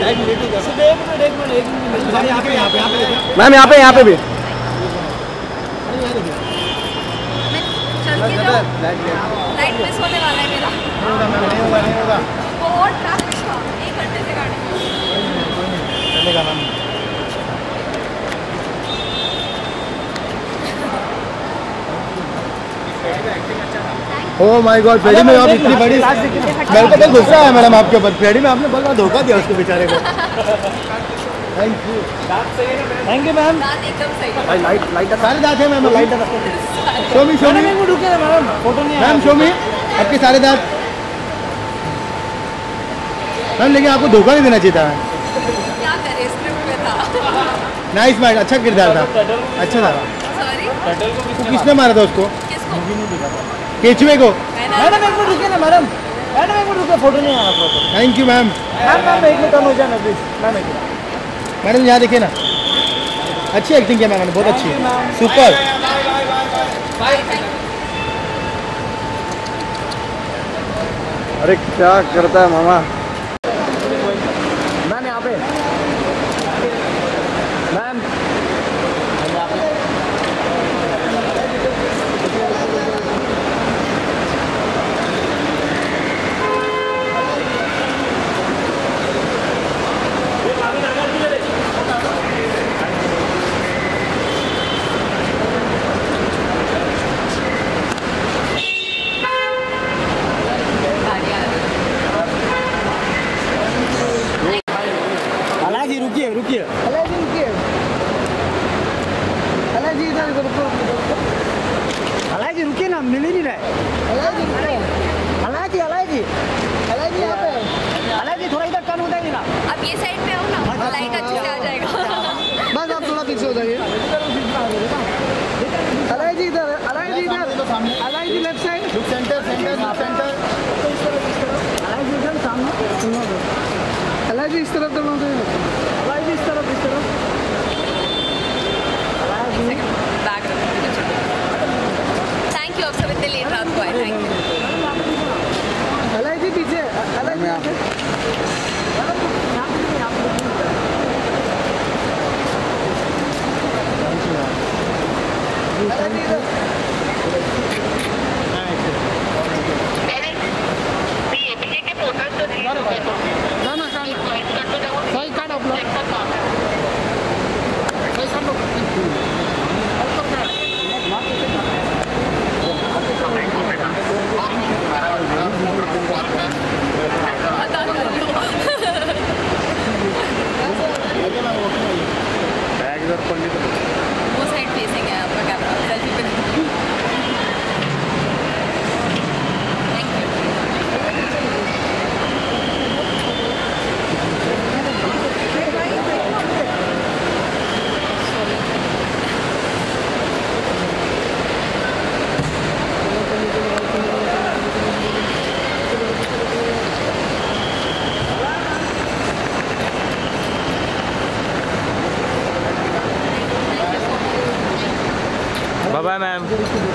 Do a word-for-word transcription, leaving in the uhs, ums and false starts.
Ma'am यहाँ पे यहाँ पे भी लाइट मिस होने वाला है मेरा। बहुत ट्रैफिक था, एक घंटे से गाड़ी चलेगा मैम। ओह माय गॉड, फ्रेडी में आप इतनी बड़ी, मेरे को तो गुस्सा है मैडम आपके ऊपर। फ्रेडी में आपने बहुत धोखा दिया उसको बेचारे को। Thank you thank you ma'am. एकदम सही भाई लाइट लाइट सारे दांत है ma'am, light show me show me रुके ना मैम, फोटो नहीं मैम, शो मी आपके सारे दांत मैम। लेकिन आपको धोखा नहीं देना चाहिए था। क्या करे, स्क्रिप्ट में था। नाइस मैम, अच्छा किरदार था, अच्छा था। सॉरी, तो किसने मारा था उसको? किसको? केचुए को। मैडम एक मिनट रुकिए ना मैडम, मैडम एक मिनट रुकिए, फोटो नहीं आना photo. Thank you ma'am. Ma'am ma'am एक मिनट हो जाना प्लीज मैम। एक मिनट मैडम यहाँ देखिए ना, अच्छी एक्टिंग किया मैम, बहुत अच्छी, सुपर। अरे क्या करता है मामा। मैम यहाँ पे मैम रुकिए रुकिए अलाजी रुकिए अलाजी इधर अलाजी रुकिए ना, मिल ही नहीं रहा है। अलाजी अलाजी अलाजी अलाजी यहाँ पे अलाजी थोड़ा इधर टर्न हो जाएगी ना। अब ये साइड पे आओ ना, लाइट अच्छे से आ जाएगा। बस आप थोड़ा पीछे हो जाइए। अलाजी इधर अलाजी इधर अलाजी left side centre centre centre अलाजी इधर सामने अलाजी इस तरफ दोनों से अलाजी इस तरफ इस तरफ बैग रखो। थैंक यू, आप सब इतने लेट रात को आए, थैंक यू। अलाजी पीछे अलाजी वो साइड फेसिंग है आपका कैमरा, सेल्फी पे। Thank you. Bye ma'am.